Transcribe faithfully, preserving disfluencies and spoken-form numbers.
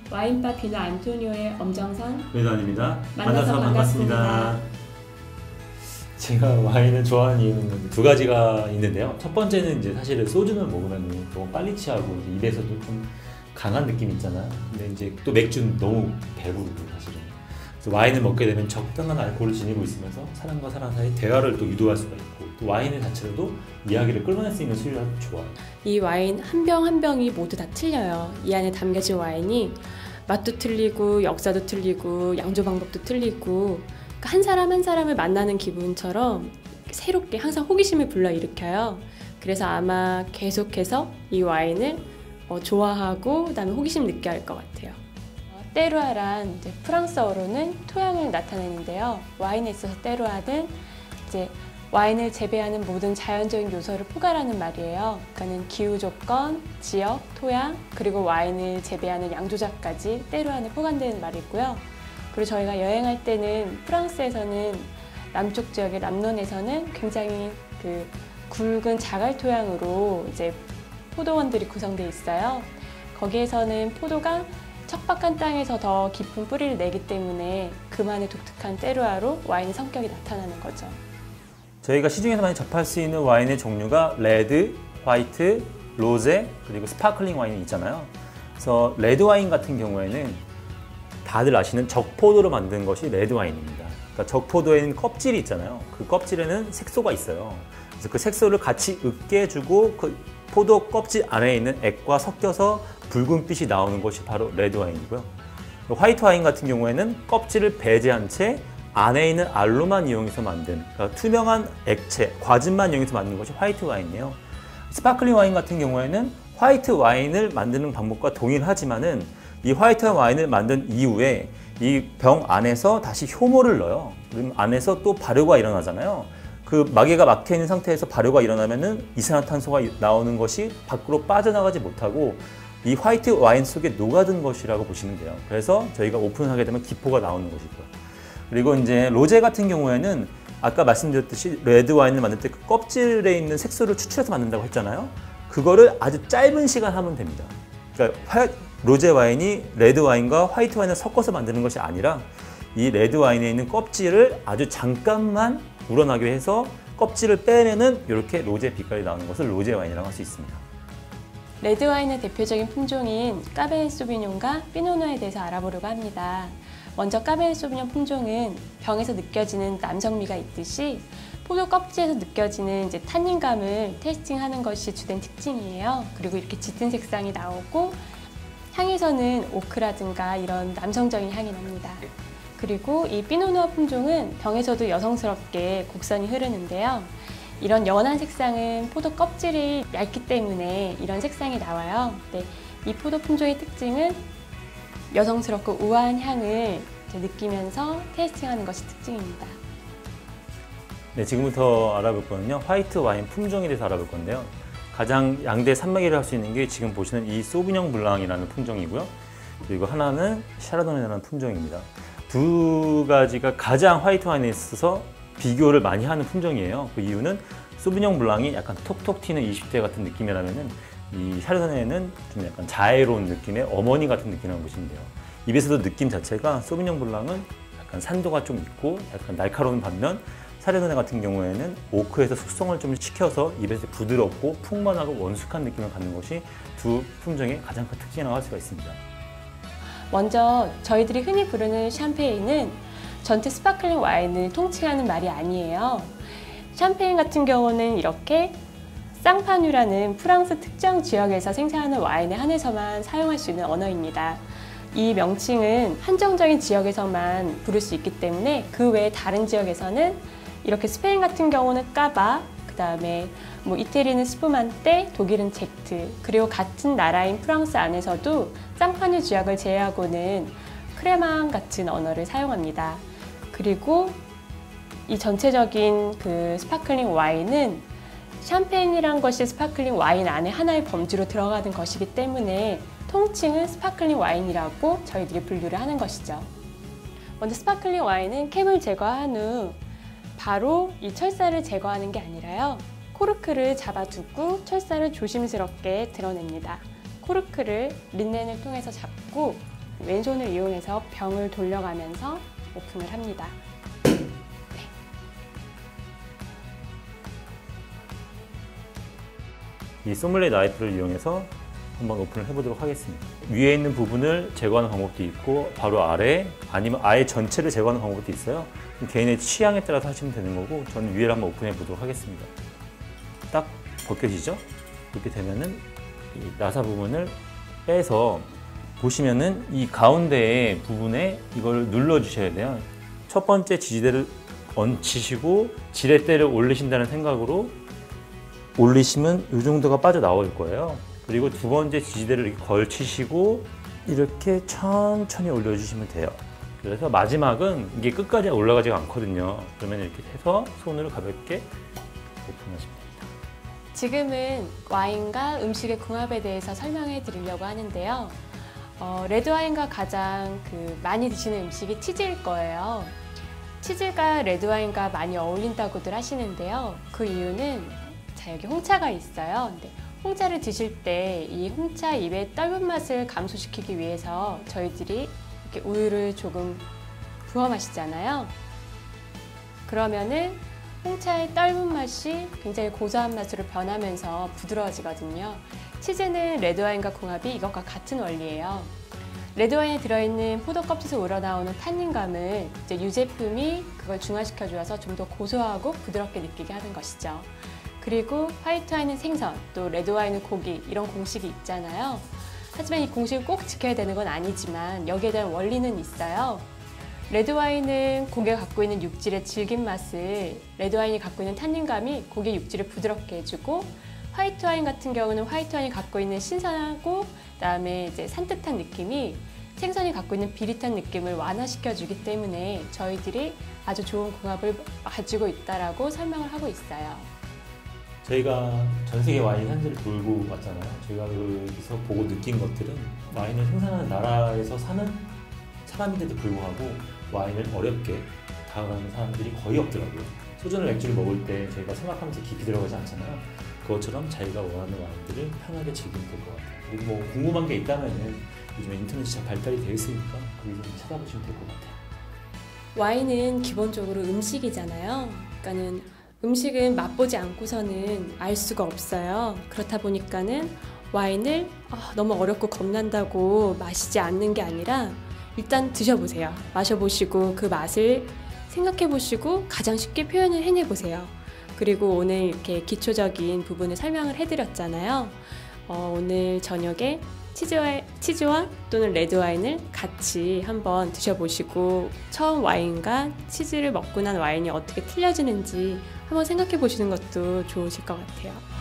와인바 빌라 안토니오의 엄정선 외단입니다. 만나서, 만나서 반갑습니다. 반갑습니다. 제가 와인을 좋아하는 이유는 두 가지가 있는데요. 첫 번째는 이제 사실은 소주를 먹으면 너무 빨리 취하고 입에서도 좀 강한 느낌이 있잖아요. 근데 이제 또 맥주는 너무 배부르고 사실은. 그래서 와인을 먹게 되면 적당한 알코올을 지니고 있으면서 사람과 사람 사이 대화를 또 유도할 수가 있고 또 와인을 자체로도 이야기를 끌어낼 수 있는 술이 아주 좋아요. 이 와인 한 병 한 병이 모두 다 틀려요. 이 안에 담겨진 와인이 맛도 틀리고 역사도 틀리고 양조 방법도 틀리고 한 사람 한 사람을 만나는 기분처럼 새롭게 항상 호기심을 불러일으켜요. 그래서 아마 계속해서 이 와인을 어, 좋아하고 그다음에 호기심 느껴 할 것 같아요. 어, 테루아란 이제 프랑스어로는 토양을 나타내는데요. 와인에 있어서 테루아는 이제 와인을 재배하는 모든 자연적인 요소를 포괄하는 말이에요. 그러니까는 기후 조건, 지역, 토양, 그리고 와인을 재배하는 양조장까지 테루아는 포괄되는 말이고요. 그리고 저희가 여행할 때는 프랑스에서는 남쪽 지역의 남론에서는 굉장히 그 굵은 자갈 토양으로 이제 포도원들이 구성되어 있어요. 거기에서는 포도가 척박한 땅에서 더 깊은 뿌리를 내기 때문에 그만의 독특한 테루아로 와인의 성격이 나타나는 거죠. 저희가 시중에서 많이 접할 수 있는 와인의 종류가 레드, 화이트, 로제, 그리고 스파클링 와인이 있잖아요. 그래서 레드 와인 같은 경우에는 다들 아시는 적포도로 만든 것이 레드 와인입니다. 그러니까 적포도에는 껍질이 있잖아요. 그 껍질에는 색소가 있어요. 그래서 그 색소를 같이 으깨 해주고 그 포도 껍질 안에 있는 액과 섞여서 붉은빛이 나오는 것이 바로 레드 와인이고요. 화이트 와인 같은 경우에는 껍질을 배제한 채 안에 있는 알로만 이용해서 만든 그러니까 투명한 액체, 과즙만 이용해서 만든 것이 화이트 와인이에요. 스파클링 와인 같은 경우에는 화이트 와인을 만드는 방법과 동일하지만은 이 화이트 와인을 만든 이후에 이 병 안에서 다시 효모를 넣어요. 그럼 안에서 또 발효가 일어나잖아요. 그 마개가 막혀 있는 상태에서 발효가 일어나면은 이산화탄소가 나오는 것이 밖으로 빠져나가지 못하고 이 화이트 와인 속에 녹아든 것이라고 보시면 돼요. 그래서 저희가 오픈을 하게 되면 기포가 나오는 것이고요. 그리고 이제 로제 같은 경우에는 아까 말씀드렸듯이 레드 와인을 만들 때 그 껍질에 있는 색소를 추출해서 만든다고 했잖아요. 그거를 아주 짧은 시간 하면 됩니다. 그러니까 화, 로제 와인이 레드 와인과 화이트 와인을 섞어서 만드는 것이 아니라 이 레드 와인에 있는 껍질을 아주 잠깐만 우러나게 해서 껍질을 빼면은 이렇게 로제 빛깔이 나오는 것을 로제 와인이라고 할 수 있습니다. 레드 와인의 대표적인 품종인 까베네 소비뇽과 피노누아에 대해서 알아보려고 합니다. 먼저 까베네 소비뇽 품종은 병에서 느껴지는 남성미가 있듯이 포도 껍질에서 느껴지는 이제 탄닌감을 테이스팅하는 것이 주된 특징이에요. 그리고 이렇게 짙은 색상이 나오고 향에서는 오크라든가 이런 남성적인 향이 납니다. 그리고 이 피노누아 품종은 병에서도 여성스럽게 곡선이 흐르는데요. 이런 연한 색상은 포도 껍질이 얇기 때문에 이런 색상이 나와요. 네, 이 포도 품종의 특징은 여성스럽고 우아한 향을 느끼면서 테이스팅하는 것이 특징입니다. 네, 지금부터 알아볼 거는요. 화이트 와인 품종에 대해서 알아볼 건데요. 가장 양대 산맥이라고 할 수 있는 게 지금 보시는 이 소비뇽 블랑이라는 품종이고요. 그리고 하나는 샤르도네라는 품종입니다. 두 가지가 가장 화이트 와인에 있어서 비교를 많이 하는 품종이에요. 그 이유는 소비뇽 블랑이 약간 톡톡 튀는 이십 대 같은 느낌이라면은 이 샤르도네는 좀 약간 자애로운 느낌의 어머니 같은 느낌이라고 보시면 돼요. 입에서도 느낌 자체가 소비뇽 블랑은 약간 산도가 좀 있고 약간 날카로운 반면 샤르도네 같은 경우에는 오크에서 숙성을 좀 시켜서 입에서 부드럽고 풍만하고 원숙한 느낌을 갖는 것이 두 품종의 가장 큰 특징이라고 할 수가 있습니다. 먼저 저희들이 흔히 부르는 샴페인은 전체 스파클링 와인을 통칭하는 말이 아니에요. 샴페인 같은 경우는 이렇게 쌍파뉴라는 프랑스 특정 지역에서 생산하는 와인에 한해서만 사용할 수 있는 언어입니다. 이 명칭은 한정적인 지역에서만 부를 수 있기 때문에 그 외에 다른 지역에서는 이렇게 스페인 같은 경우는 까바, 그 다음에 뭐 이태리는 스푸만테, 독일은 젝트, 그리고 같은 나라인 프랑스 안에서도 쌍파뉴 지역을 제외하고는 크레망 같은 언어를 사용합니다. 그리고 이 전체적인 그 스파클링 와인은 샴페인이란 것이 스파클링 와인 안에 하나의 범주로 들어가는 것이기 때문에 통칭은 스파클링 와인이라고 저희들이 분류를 하는 것이죠. 먼저 스파클링 와인은 캡을 제거한 후 바로 이 철사를 제거하는 게 아니라요. 코르크를 잡아두고 철사를 조심스럽게 드러냅니다. 코르크를 린넨을 통해서 잡고 왼손을 이용해서 병을 돌려가면서 오픈을 합니다. 이 소믈리에 나이프를 이용해서 한번 오픈을 해보도록 하겠습니다. 위에 있는 부분을 제거하는 방법도 있고 바로 아래 아니면 아예 전체를 제거하는 방법도 있어요. 개인의 취향에 따라서 하시면 되는 거고 저는 위에를 한번 오픈해 보도록 하겠습니다. 딱 벗겨지죠? 이렇게 되면은 이 나사 부분을 빼서 보시면은 이 가운데 부분에 이걸 눌러 주셔야 돼요. 첫 번째 지지대를 얹히시고 지렛대를 올리신다는 생각으로 올리시면 이 정도가 빠져나올 거예요. 그리고 두 번째 지지대를 이렇게 걸치시고 이렇게 천천히 올려주시면 돼요. 그래서 마지막은 이게 끝까지 올라가지가 않거든요. 그러면 이렇게 해서 손으로 가볍게 오픈하시면 됩니다. 지금은 와인과 음식의 궁합에 대해서 설명해 드리려고 하는데요. 어, 레드와인과 가장 그 많이 드시는 음식이 치즈일 거예요. 치즈가 레드와인과 많이 어울린다고들 하시는데요. 그 이유는 자, 여기 홍차가 있어요. 근데 홍차를 드실 때 이 홍차 입의 떫은 맛을 감소시키기 위해서 저희들이 이렇게 우유를 조금 부어 마시잖아요. 그러면은 홍차의 떫은 맛이 굉장히 고소한 맛으로 변하면서 부드러워지거든요. 치즈는 레드와인과 궁합이 이것과 같은 원리예요. 레드와인에 들어있는 포도 껍질에서 우러나오는 탄닌감을 이제 유제품이 그걸 중화시켜 주어서 좀 더 고소하고 부드럽게 느끼게 하는 것이죠. 그리고 화이트 와인은 생선, 또 레드 와인은 고기 이런 공식이 있잖아요. 하지만 이 공식을 꼭 지켜야 되는 건 아니지만 여기에 대한 원리는 있어요. 레드 와인은 고기가 갖고 있는 육질의 질긴 맛을 레드 와인이 갖고 있는 탄닌감이 고기 육질을 부드럽게 해주고 화이트 와인 같은 경우는 화이트 와인이 갖고 있는 신선하고 그다음에 이제 산뜻한 느낌이 생선이 갖고 있는 비릿한 느낌을 완화시켜주기 때문에 저희들이 아주 좋은 궁합을 가지고 있다라고 설명을 하고 있어요. 저희가 전 세계 와인 산지를 돌고 왔잖아요. 저희가 여기서 보고 느낀 것들은 와인을 생산하는 나라에서 사는 사람인데도 불구하고 와인을 어렵게 다가가는 사람들이 거의 없더라고요. 소주나 맥주를 먹을 때 저희가 생각하면서 깊이 들어가지 않잖아요. 그것처럼 자기가 원하는 와인들을 편하게 즐기면 될 것 같아요. 그리고 뭐 궁금한 게 있다면은 요즘에 인터넷이 잘 발달이 되어 있으니까 거기서 좀 찾아보시면 될 것 같아요. 와인은 기본적으로 음식이잖아요. 그러니까는 음식은 맛보지 않고서는 알 수가 없어요. 그렇다 보니까는 와인을 아, 너무 어렵고 겁난다고 마시지 않는 게 아니라 일단 드셔보세요. 마셔보시고 그 맛을 생각해보시고 가장 쉽게 표현을 해내보세요. 그리고 오늘 이렇게 기초적인 부분을 설명을 해드렸잖아요. 어, 오늘 저녁에 치즈와, 치즈와 또는 레드와인을 같이 한번 드셔보시고 처음 와인과 치즈를 먹고 난 와인이 어떻게 틀려지는지 한번 생각해 보시는 것도 좋으실 것 같아요.